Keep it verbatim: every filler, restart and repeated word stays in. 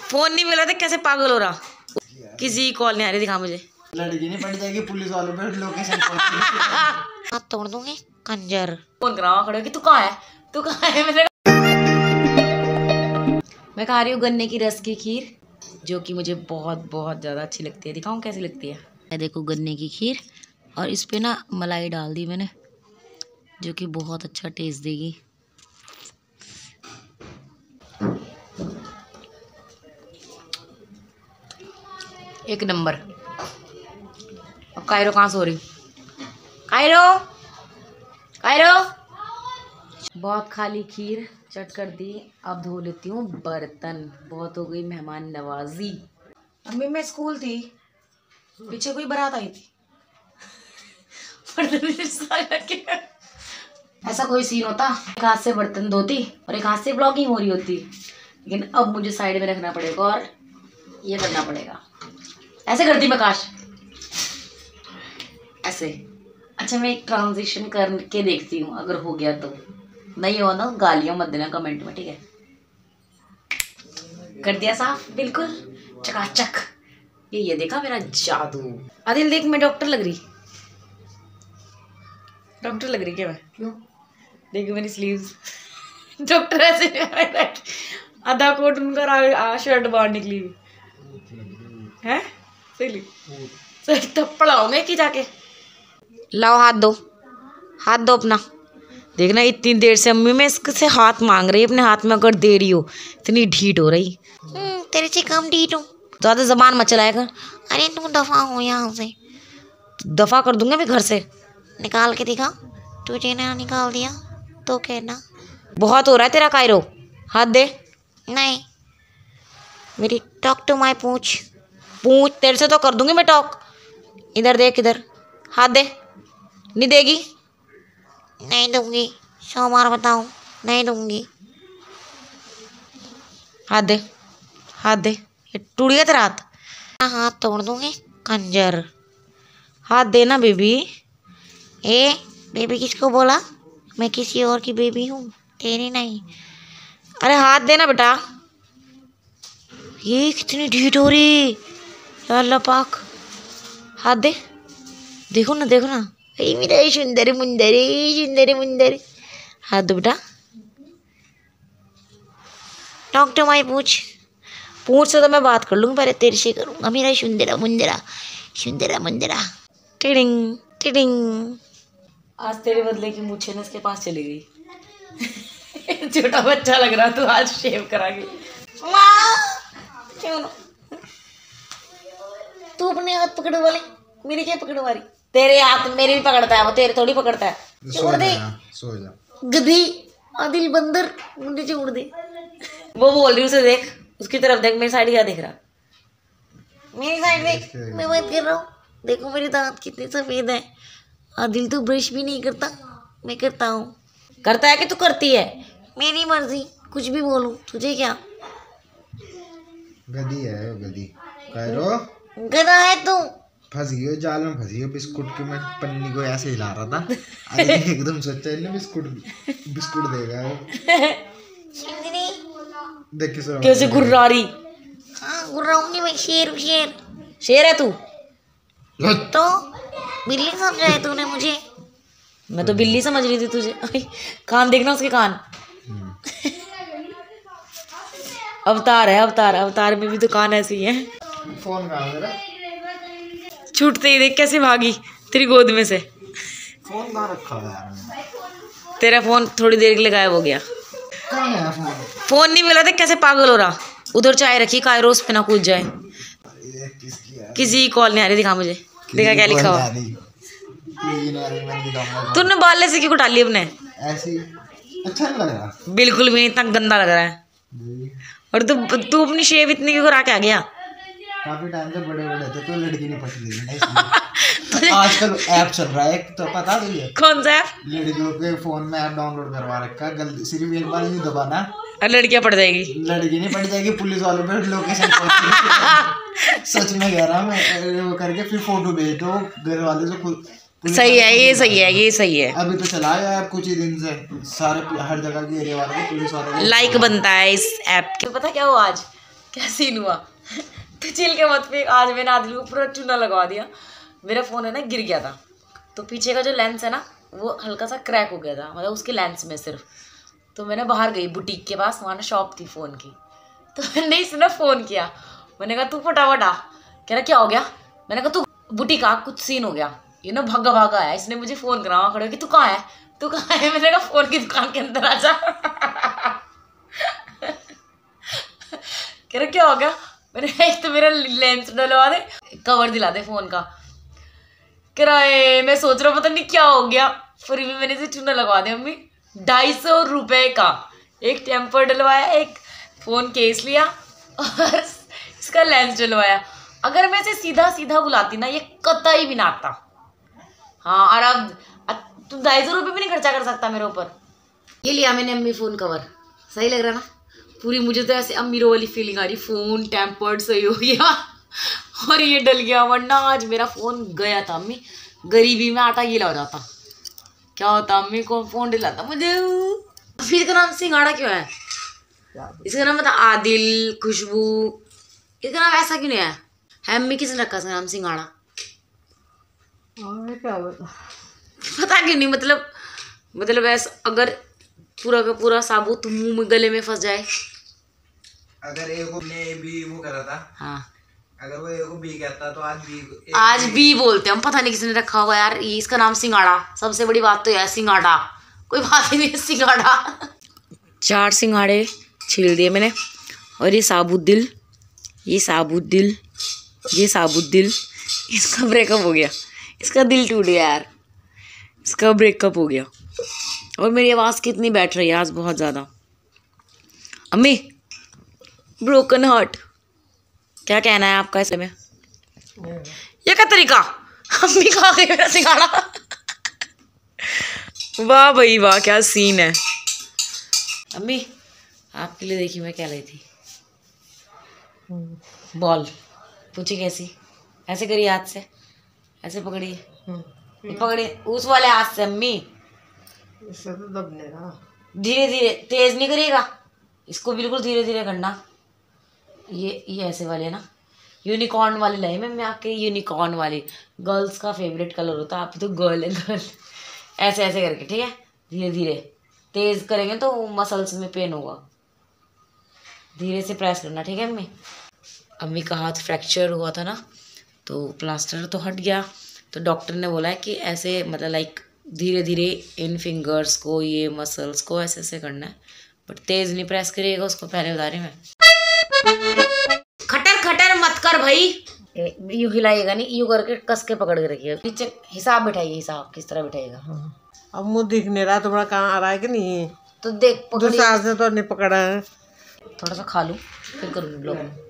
Phone नहीं मिला था, कैसे पागल हो रहा। किसी कॉल नहीं आ रही, दिखा मुझे। लड़की नहीं पड़ जाएगी पुलिस वालों पे लोकेशन हाथ तोड़ दूंगी कंजर। फोन करावा खड़े कि तू कहाँ है, तू कहाँ है। मैंने मैं खा रही हूँ गन्ने की रस की खीर, जो कि मुझे बहुत बहुत ज़्यादा अच्छी लगती है। दिखाऊँ कैसी लगती है। मैं देखो गन्ने की खीर, और इस पे ना मलाई डाल दी मैंने, जो कि बहुत अच्छा टेस्ट देगी। एक नंबर। अब कायरो कहाँ सो रही, कायरो कायरो। बहुत खाली खीर चट कर दी। अब धो लेती हूँ बर्तन, बहुत हो गई मेहमान नवाजी। अम्मी मैं स्कूल थी, पीछे कोई बारात आई थी। ऐसा कोई सीन होता, एक हाथ से बर्तन धोती और एक हाथ से ब्लॉगिंग हो रही होती, लेकिन अब मुझे साइड में रखना पड़ेगा और ये करना पड़ेगा। ऐसे करती मैं काश, ऐसे। अच्छा मैं एक ट्रांजिशन करके देखती हूँ, अगर हो गया तो। नहीं हो ना गालियाँ मत देना कमेंट में, ठीक है। कर दिया साफ, बिल्कुल चकाचक। ये ये देखा मेरा जादू। आदिल देख मैं डॉक्टर लग रही, डॉक्टर लग रही क्या मैं? क्यों? देखो मेरी स्लीव्स डॉक्टर ऐसे आधा कोट उनका शर्ट बाहर निकली हुई है। सही सही थप्पड़ आओगे कि जाके। लाओ हाथ दो, हाथ दो अपना। देखना इतनी देर से अम्मी में इससे हाथ मांग रही है, अपने हाथ में अगर दे रही हो इतनी ढीठ हो रही। तेरे से कम ढीठ हूँ, ज्यादा जबान मत चलाया कर। अरे तुम दफा हो यहाँ से, दफा कर दूंगा मैं घर से। निकाल के दिखा, तुझे ना निकाल दिया तो कहना। बहुत हो रहा है तेरा कायरो, हाथ दे। नहीं मेरी टॉक टू माई पूछ, पूछ तेरे से तो कर दूंगी मैं टॉक। इधर देख, इधर हाथ दे। नहीं देगी? नहीं दूंगी, सौ बार बताऊं नहीं दूंगी। हाथ दे, हाथ दे। ये टूट गया तेरा हाथ, हाथ तोड़ दूंगी कंजर। हाथ देना बेबी। ए बेबी किसको बोला? मैं किसी और की बेबी हूँ, तेरी नहीं। अरे हाथ देना बेटा। ये कितनी ढीठ हो रही, अल्लाह पाक। हाथ दे, देखो ना देखो ना। ए मेरा सुंदर मुंदर, सुंदर मुंदर। हाथ दो बेटा। टॉक टू माई पूछ, पूछ से तो मैं बात कर लूँगी, पहले तेरे से करूँगा। मेरा सुंदरा मुंदरा, सुंदरा मुंदरा। Tiding tiding. आज तेरे बदले की मूछें ने इसके पास चली गई। छोटा बच्चा लग रहा तू, आज शेव करा गई। तू अपने हाथ पकड़ो वाले, मेरी क्या पकड़ो वाली? तेरे हाथ मेरे भी पकड़ता है वो, तेरे थोड़ी पकड़ता है। छोड़ दे, सो जा गधी आदिल बंदर, मुंडे छोड़ दे। वो बोल रही उसे देख, उसकी तरफ देख, मेरी साइड क्या देख रहा? मेरी साइड देख, मैं बात कर रहा हूँ। देखो मेरे दांत कितने सफेद है। आदिल तो ब्रश भी नहीं करता, मैं करता हूँ। करता है कि तू करती है? मेरी मर्जी, कुछ भी बोलूं, तुझे क्या? गधी है वो, गधी। कायरो गधा है तू। फंस गई हो जाल में, फंस गई हो। बिस्कुट की मैं पन्नी को ऐसे हिला रहा था, अरे एकदम सोचा है ना बिस्कुट बिस्कुट देगा वो। देख किस कैसे गुर्रा रही। हाँ गुर्राऊंगी मैं, शेर शेर शेर है तू तो। बिल्ली समझा है तूने मुझे? मैं तो बिल्ली समझ रही थी तुझे। कान देखना उसके कान। अवतार है, अवतार। अवतार में भी तो कान ऐसे ही है। फोन कहाँ मेरा? छूटते ही देख कैसे भागी तेरी गोद में से। फोन कहाँ रखा है यार? तेरा फोन थोड़ी देर के लिए गायब हो गया। कहाँ है फोन? फोन नहीं मिला था, कैसे पागल हो रहा। उधर चाय रखी, कायरो उस पे ना कूद जाए। किसी कॉल नहीं आ रही, दिखा मुझे। देखा क्या लिखा हुआ? तूने बाल ऐसे क्यों डाली अपने? ऐसे अच्छा नहीं लग रहा, बिल्कुल भी नहीं, इतना गंदा लग रहा है। और तू तू अपनी शेव इतनी क्यों करा के आ गया? काफी टाइम से बड़े बड़े थे तो लड़की नहीं पसंद थी। आजकल ऐप चल रहा है तो पता तुझे? कौन सा ऐप? लड़कियों के फोन में ऐप डाउनलोड करवा रखा है। गलती सिर्फ एक बार यूं दबाना और लड़कियां पड़ जाएगी। लड़की नहीं पड़ जाएगी, पुलिस वालों पे लोकेशन सच में कह रहा मैं, वो करके फिर फोटो भेज दो घर वाले से। सही है, ये सही है, ये सही है। अभी तो चला है ऐप कुछ ही दिन से, सारे हर जगह के एरिया वालों को पुलिस वालों को लाइक बनता है इस ऐप के। पता क्या हुआ आज? क्या सीन हुआ तो चिल के मत पे आज मैंने आदमी को पूरा चूना लगवा दिया। मेरा फ़ोन है ना गिर गया था, तो पीछे का जो लेंस है ना वो हल्का सा क्रैक हो गया था, मतलब उसके लेंस में सिर्फ। तो मैंने बाहर गई बुटीक के पास, वहाँ ना शॉप थी फ़ोन की, तो मैंने इसने फ़ोन किया। मैंने कहा तू फटाफट आ। कह रहा क्या हो गया? मैंने कहा तू बुटीक आ, कुछ सीन हो गया। ये ना भागा भागा आया, इसने मुझे फ़ोन करा वहाँ खड़े कि तू कहाँ है तू कहाँ है? मैंने कहा फ़ोन की दुकान के अंदर आ जा। कह रहा क्या हो गया? मैंने एक तो मेरा लेंस डलवा दे, कवर दिला दे फ़ोन का। कह रहा है मैं सोच रहा हूँ पता नहीं क्या हो गया, फिर भी मैंने इसे चूना लगवा दिया। मम्मी ढाई सौ रुपये का एक टेम्पर डलवाया, एक फ़ोन केस लिया और इसका लेंस डलवाया। अगर मैं इसे सीधा सीधा बुलाती ना ये कतई भी ना आता। हाँ और अब तुम ढाई सौ रुपये भी नहीं खर्चा कर सकता मेरे ऊपर। ये लिया मैंने अम्मी फ़ोन कवर, सही लग रहा ना? पूरी मुझे तो ऐसे अमीरों वाली फीलिंग आ रही, फ़ोन टेम्पर्ड सही हो गया और ये डल गया, वरना आज मेरा फ़ोन गया था। अम्मी गरीबी में आटा गीला हो जाता, क्या होता अम्मी को फ़ोन दिलाता मुझे। फिर इसका नाम सिंगाड़ा क्यों है? इसका नाम मतलब आदिल, खुशबू, इसका नाम ऐसा क्यों नहीं है? है अम्मी किसने रखा इसका नाम सिंगाड़ा? क्या बता पता क्यों नहीं, मतलब मतलब ऐसा अगर पूरा का पूरा साबुत मुंह में गले में फंस जाए। अगर एक ने भी वो करा था, हाँ अगर वो एक बी कहता तो आज बी आज बी बोलते हम, पता नहीं किसने रखा होगा यार। ये इसका नाम सिंगाड़ा, सबसे बड़ी बात तो यह है सिंगाड़ा, कोई बात ही नहीं है सिंगाड़ा। चार सिंगाड़े छील दिए मैंने, और ये साबुत दिल, ये साबुत दिल, ये साबुत दिल, इसका ब्रेकअप हो गया, इसका दिल टूट गया यार, इसका ब्रेकअप हो गया। और मेरी आवाज़ कितनी बैठ रही है आज, बहुत ज़्यादा। अम्मी ब्रोकन हार्ट, क्या कहना है आपका इसमें? ये क्या तरीका? अम्मी खा गई मेरा सिंगाड़ा। वाह भाई वाह, क्या सीन है। अम्मी आपके लिए देखी मैं क्या लाई थी, बॉल। पूछी कैसी? ऐसे करिए हाथ से, ऐसे पकड़िए, पकड़िए उस वाले हाथ से अम्मी, इससे तो दबने ना। धीरे धीरे, तेज नहीं करिएगा इसको, बिल्कुल धीरे धीरे करना। ये ये ऐसे वाले ना, यूनिकॉर्न वाली लाई मैं मैं आपके, यूनिकॉर्न वाली गर्ल्स का फेवरेट कलर होता है, आप तो गर्ल है गर्ल। ऐसे ऐसे करके, ठीक है, धीरे धीरे, तेज करेंगे तो मसल्स में पेन होगा, धीरे से प्रेस करना, ठीक है अम्मी। अम्मी का हाथ फ्रैक्चर हुआ था ना, तो प्लास्टर तो हट गया, तो डॉक्टर ने बोला है कि ऐसे मतलब लाइक धीरे धीरे इन फिंगर्स को, ये मसल्स को ऐसे ऐसे करना है, बट तेज नहीं प्रेस करिएगा उसको, पहले बता रही मैं। खटर खटर मत कर भाई, यूँ हिलाइएगा नहीं, यूँ करके कस के पकड़ के रखिएगा, पीछे हिसाब बिठाइए, हिसाब किस तरह बिठाइएगा। अब मुंह दिख नहीं रहा, तो बड़ा कहाँ आ रहा है कि नहीं? तो देख दूसरा हाथ से तो नहीं पकड़ा है। थोड़ा सा खा लूँ फिर करूँगी ब्लॉग में।